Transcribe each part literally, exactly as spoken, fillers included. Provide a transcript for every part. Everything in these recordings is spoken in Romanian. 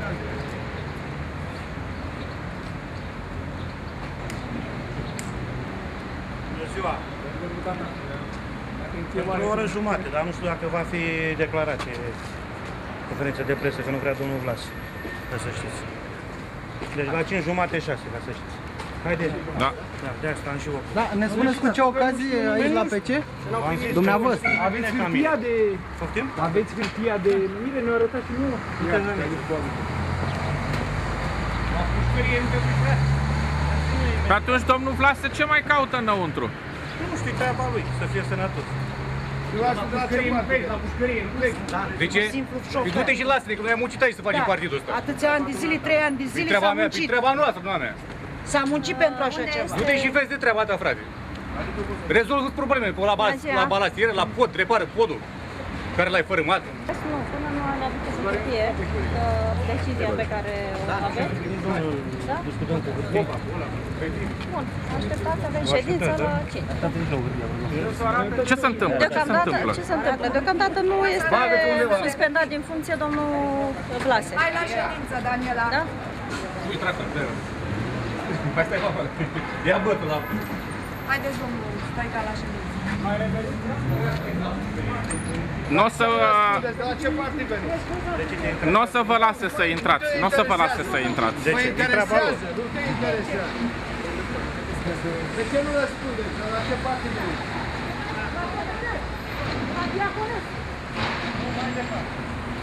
Bună ziua! Pentru o oră jumate, dar nu știu dacă va fi declarație, conferință de presă, că nu vrea domnul Vlas, ca să știți. Deci la cinci jumate șase, ca să știți. Haideți. Da. Da, de asta am și eu. Da, ne spuneți cu ce ocazie aici la P C? Dumneavoastră. Aveți hârtia de... Poftim? Aveți hârtia de... Mire, ne-o arătat și nouă. Și atunci domnul Vlasă ce mai caută înăuntru? Nu știu, treaba lui, să fie sănătos. La pușcărie nu plec, la pușcărie nu plec. De ce? Du-te și lasă-ne, că noi am muncit aici să facem partidul ăsta. Atâția ani de zile, trei ani de zile s-a muncit. Treaba noastră, doamne. S-a muncit pentru așa ceva. Du-te și vezi de treaba ta, frate. Rezolvă problemele pe la, la balastieră, la pod, repară podul care l-ai fărâmat. Nu, până nu ne aduceți să fie decizia pe care o aveți. Da? Bun, așteptați, avem ședință la cinci. Ce se întâmplă? Deocamdată, ce se întâmplă? Deocamdată nu este suspendat din funcție domnul Vlase. Hai la ședință, Daniela. Da? Ui, tractor, mai stai, mă, ia bătul la... Haideți, domnul, stai ca la ședință. Nu o să... Nu o să vă lase să intrați. Nu o să vă lase să intrați. De ce? E treaba lui. Nu te interesează. De ce nu răspundeți? La ce partid veniți? La Diaconescu. Mai departe.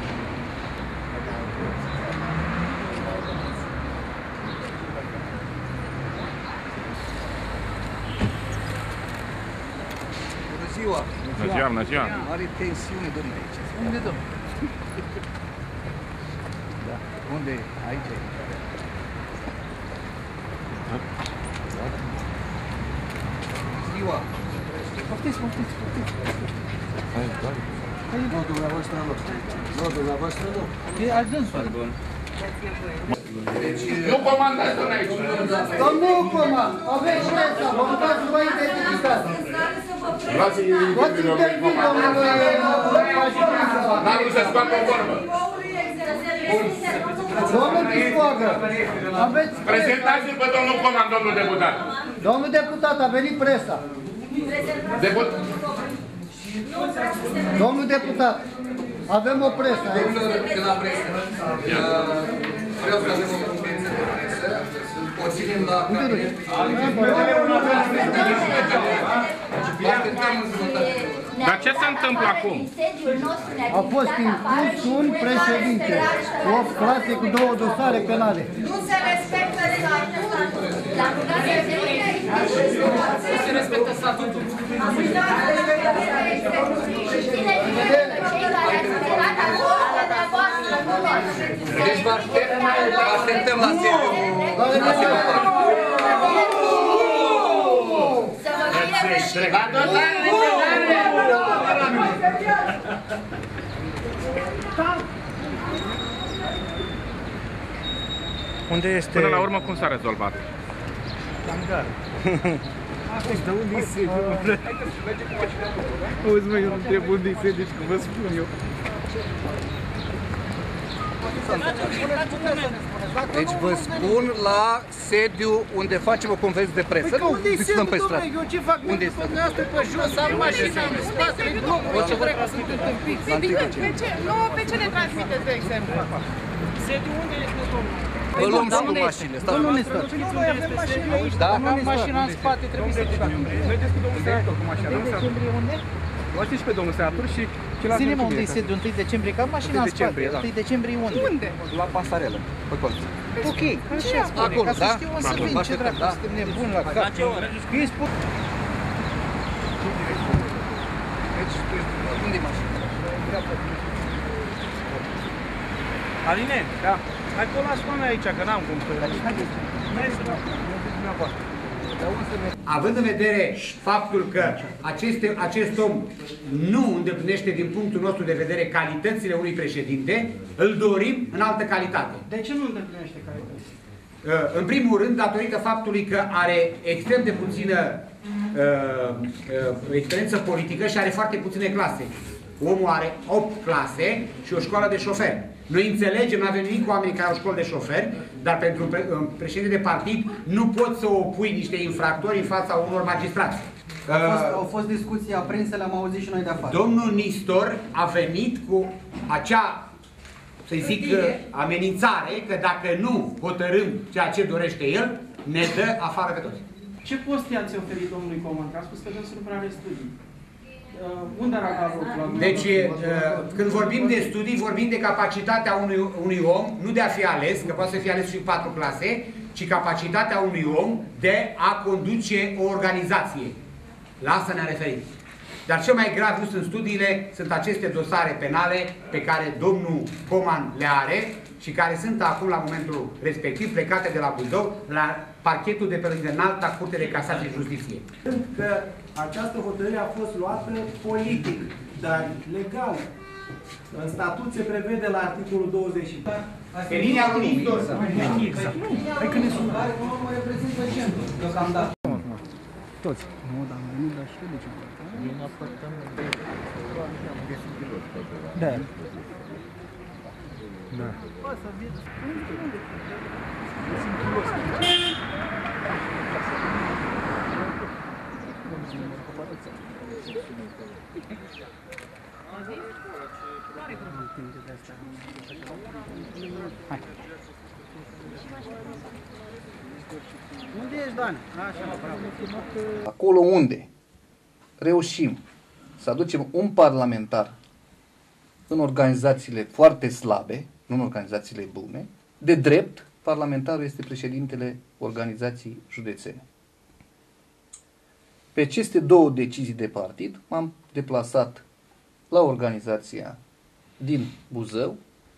Ziua. Bună ziua, bună ziua. Mare tensiune, domnule, aici. Unde, domnule? Da. Unde e? Aici e. Ziua. Poftiți, poftiți, poftiți. Nu, dumneavoastră nu. Nu, dumneavoastră nu. E adânsul. Nu comandați, domnule, aici. Domnul comand, aveți presa, vă puteți să vă identificați. Poți intervin, domnule, N-am vrut să scoată o vorbă. domnul Piscoagă, aveți presa. Prezentați-l pe domnul comand, domnul deputat. Domnul deputat, a venit presa. Deput... Domnul deputat, avem o presă aici. De la presă. Vreau să avem o conferință de presă. O ținem la cabinet. Dar ce se întâmplă acum? A fost impus un președinte cu opt clase cu două dosare penale. Nu se respectă statutul. Nu se respectă statutul. Deci vă așteptăm la sediu. La sediu. La dotare necesare! Unde este... Până la urmă, cum s-a rezolvat? Cam gară. Dar unde-i sediu? Auzi, mă, eu nu întreb unde-i sediu, că vă spun eu. Deci vă spun la sediu unde facem o conferință de presă. Nu discutăm pe stradă. Eu ce fac? Unde este? Asta pe jos, am mașina în spatele blocului. Ce vreau să sunt întâmpit? Pe ce? Nu, pe ce ne transmiteți, de exemplu? Sediu unde este, domnul? Vă luăm și cu mașinile. Domnul Nestor. Noi avem mașini aici, Da? am mașina în spate, trebuie să ducem. Mergeți cu domnul senator cu mașina. întâi decembrie unde? Luați și pe domnul senator și celălalt. Ține-mă unde e sediu, întâi decembrie, că am mașina în spate. întâi decembrie unde? Unde? La pasarelă, pe colț. Ok, așa spune, Acolo, ca să da? știu unde să vin, ce dracu, Da. suntem nebuni la cap. Că ei spun... Deci, unde e mașina? Aline? Da. Hai că o las mame aici, că n-am cum să... Având în vedere faptul că aceste, acest om nu îndeplinește din punctul nostru de vedere calitățile unui președinte, îl dorim în altă calitate. De ce nu îndeplinește calitățile? În primul rând, datorită faptului că are extrem de puțină uh, uh, experiență politică și are foarte puține clase. Omul are opt clase și o școală de șofer. Noi înțelegem, nu avem nimic cu oamenii care au școli de șoferi, dar pentru pre președinte de partid nu poți să opui niște infractori în fața unor magistrați. Au fost, au fost discuții aprinse, le-am auzit și noi de afară. Domnul Nistor a venit cu acea, să-i zic, amenințare că dacă nu hotărâm ceea ce dorește el, ne dă afară pe toți. Ce post i-ați oferit domnului Coman? Că a spus că dânsul nu prea are studii. Uh, unde ar avea locul? Deci, uh, când vorbim de studii, vorbim de capacitatea unui, unui om, nu de a fi ales, că poate să fie ales și în patru clase, ci capacitatea unui om de a conduce o organizație. La asta ne-a referit. Dar cel mai grav nu sunt studiile, sunt aceste dosare penale pe care domnul Coman le are și care sunt acum, la momentul respectiv, plecate de la Buzău, la parchetul de pe înalta Curte de Casație și Justiție. Că această hotărâre a fost luată politic, dar legal. În statut se prevede la articolul douăzeci și patru. Pe linia lui Nistor. Exact. Hai că ne sună. Care nu mă reprezintă centru, deocamdată. Toți. Nu, dar nu, dar știu de ce. Da. Da. Hai. Unde ești, Dan? Așa, bravo. Acolo unde reușim să aducem un parlamentar în organizațiile foarte slabe, nu în organizațiile bune, de drept, parlamentarul este președintele organizației județene. Pe aceste două decizii de partid m-am deplasat la organizația din Buzău,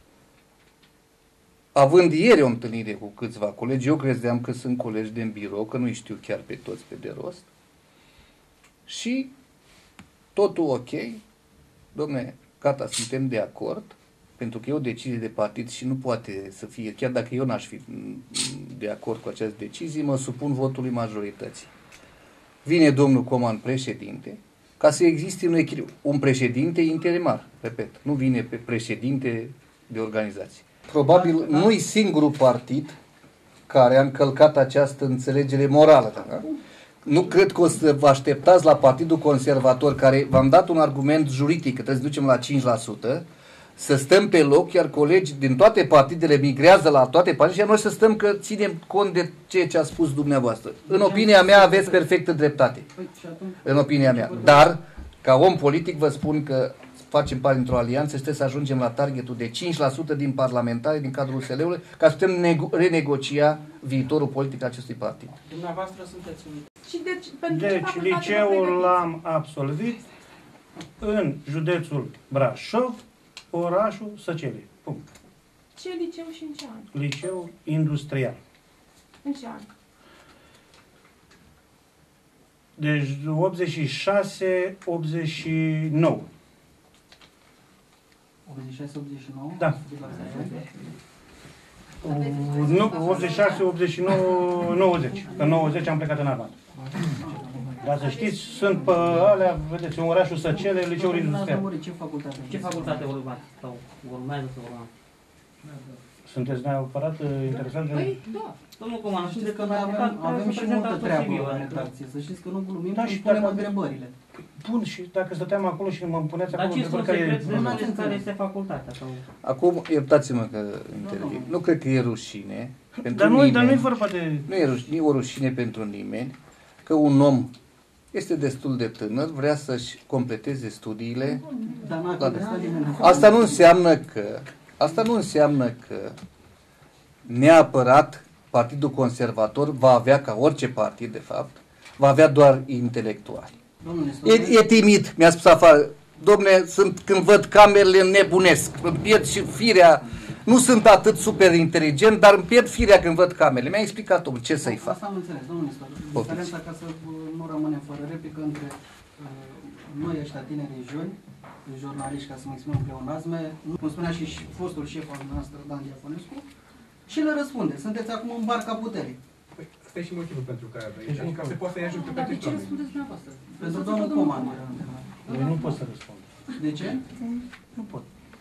având ieri o întâlnire cu câțiva colegi, eu credeam că sunt colegi din birou, că nu-i știu chiar pe toți pe de rost, și totul ok, dom'le, gata, suntem de acord, pentru că e o decizie de partid și nu poate să fie, chiar dacă eu n-aș fi de acord cu această decizie, mă supun votului majorității. Vine domnul Coman președinte, ca să existe un echilibru, un președinte interimar, repet, nu vine pe președinte de organizație. Probabil nu-i singurul partid care a încălcat această înțelegere morală. Da? Nu cred că o să vă așteptați la Partidul Conservator, care v-am dat un argument juridic, că trebuie să ducem la cinci la sută, să stăm pe loc, iar colegi din toate partidele migrează la toate partidele și noi să stăm că ținem cont de ceea ce a spus dumneavoastră. În opinia mea aveți perfectă dreptate. În opinia mea. Dar, ca om politic, vă spun că facem parte dintr-o alianță și trebuie să ajungem la targetul de cinci la sută din parlamentari din cadrul U S L-ului ca să putem renegocia viitorul politic acestui partid. Dumneavoastră sunteți unit. Și deci, pentru ce Deci, facultate liceul vă l-am absolvit în județul Brașov, orașul Săcele. Punct. Ce liceu și în ce an? Liceu industrial. În ce an? Deci optzeci și șase optzeci și nouă. optzeci și șase optzeci și nouă? Da. Nu, optzeci și șase optzeci și nouă nouăzeci. Că în nouăzeci am plecat în armată. Dar să știți, sunt pe alea, vedeți, în orașul Săcele, liceul industrial. Ce facultate? Ce facultate urmați sau urmează să urmați? Sunteți neapărat interesat de... Păi, da. Domnul Coman, Știți că noi avem, avem și multă treabă în redacție. Să știți că nu glumim, Da, și și punem dacă- întrebările. Bun, și dacă stăteam acolo și mă puneți Dar acolo ce sunt întrebări care... secretele care este facultatea? Sau... Acum, iertați-mă că intervin. Nu cred că e rușine pentru Dar nu, nimeni. dar nu e vorba de... Nu e rușine, e o rușine pentru nimeni că un om este destul de tânăr, vrea să-și completeze studiile. Dar n-a contestat nimeni. Asta nu înseamnă că, asta nu înseamnă că neapărat Partidul Conservator va avea, ca orice partid de fapt, va avea doar intelectuali. Domnule, E, e timid, mi-a spus afară. Dom'le, sunt, când văd camerele, nebunesc. Îmi pierd și firea. Nu sunt atât super inteligent, dar îmi pierd firea când văd camerele. Mi-a explicat omul ce să-i fac. Asta am înțeles, domnule Nistor. Diferența, ca să nu rămânem fără replică, între uh, noi ăștia tinerii juni, jurnaliști, ca să mă exprimăm pleonazme, cum spunea și fostul șef al noastră, Dan Diafonescu, și le răspunde. Sunteți acum în barca puterii. Păi, asta e și motivul pentru care avem aici, ca se poate să-i ajute pe Dar de acești ce oameni. răspundeți dumneavoastră? Pentru domnul Coman era întrebarea. Eu nu pot să răspund. De ce? Nu pot.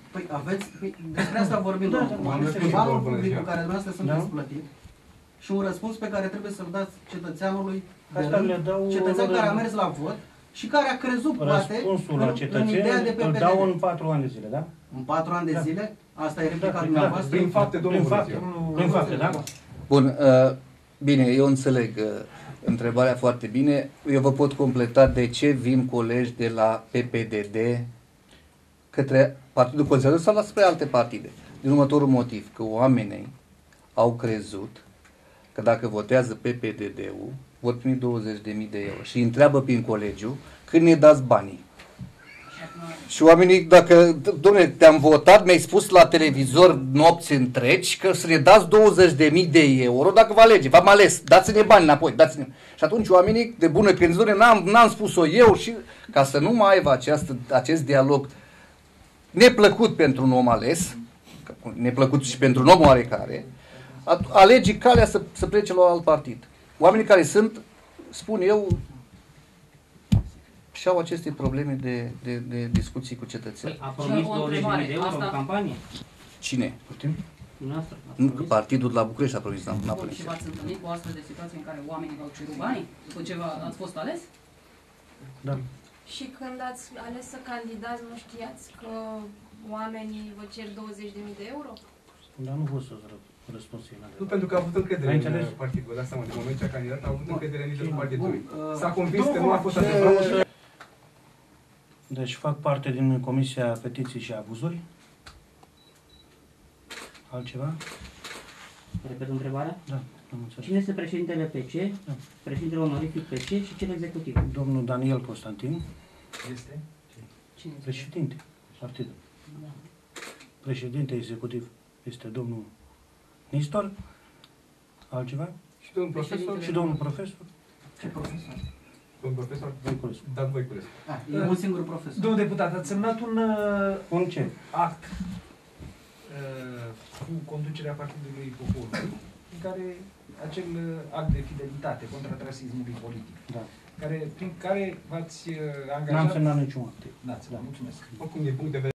Păi aveți, păi, despre asta vorbim, Da, domnul. da, Am este da, banul da, public da. cu care dumneavoastră sunteți Da. plătit și un răspuns pe care trebuie să-l dați cetățeanului de Asta rând, le dau cetățean lor- care a mers la vot și care a crezut, poate, Răspunsul în, la în ideea de cetățeni îl P P D. dau în patru ani de zile, da? În patru ani de Da. zile? Asta e replica Da, dumneavoastră? prin fapte, domnul Prin fapte. Vărățiu. Prin fapte, da? Bun, uh, bine, eu înțeleg uh, întrebarea foarte bine. Eu vă pot completa de ce vin colegi de la P P D D către Partidul Conservator sau la spre alte partide. Din următorul motiv, că oamenii au crezut că dacă votează P P D D-ul, vor primi douăzeci de mii de euro și îi întreabă prin colegiu când ne dați banii. Și oamenii, dacă, dom'le, te-am votat, mi-ai spus la televizor nopți întregi că să ne dați douăzeci de mii de euro dacă vă alege, v-am ales, dați-ne bani înapoi, dați-ne. Și atunci oamenii de bună credință, n-am, n-am spus-o eu și ca să nu mai aibă această, acest dialog neplăcut pentru un om ales, neplăcut și pentru un om oarecare, alege calea să, să plece la alt partid. Oamenii care sunt, spun eu, și au aceste probleme de, de, de discuții cu cetățenii. A promis douăzeci de mii de euro în campanie? Cine? Dumneavoastră? Nu, că partidul de la București a promis, n-a Bun, promis. și v-ați întâlnit cu o astfel de situație în care oamenii v-au cerut banii după ce v- ați fost ales? Da. Și când ați ales să candidați, nu știați că oamenii vă cer douăzeci de mii de euro? Dar nu pot să-ți ră- răspuns la Nu pentru că a avut încredere Ai în înțeles? partidul, dați seama, de moment ce a candidat, a avut încredere în liderul partidului. uh, S-a convins că Nu, nu a fost ce- adevărat. Deci fac parte din Comisia Petiții și Abuzuri. Altceva? Repet întrebarea? Da, am înțeles. Cine este președintele P C, Da. președintele onorific P C și cel executiv? Domnul Daniel Constantin, Este? Cine este? președinte partidul. Da. Președinte executiv este domnul Nistor. Altceva? Și domnul profesor? Și domnul profesor. Ce profesor? Domnul profesor? Voiculescu. Dan Voiculescu. Ah, e un singur profesor. Domnul deputat, ați semnat un uh, Un ce? act uh, cu conducerea Partidului Poporului, în care acel uh, act de fidelitate contra rasismului politic, Da. care, prin care v-ați uh, angajat... N-am semnat niciun act. N-ați, da. Mulțumesc. Oricum, din punct de vedere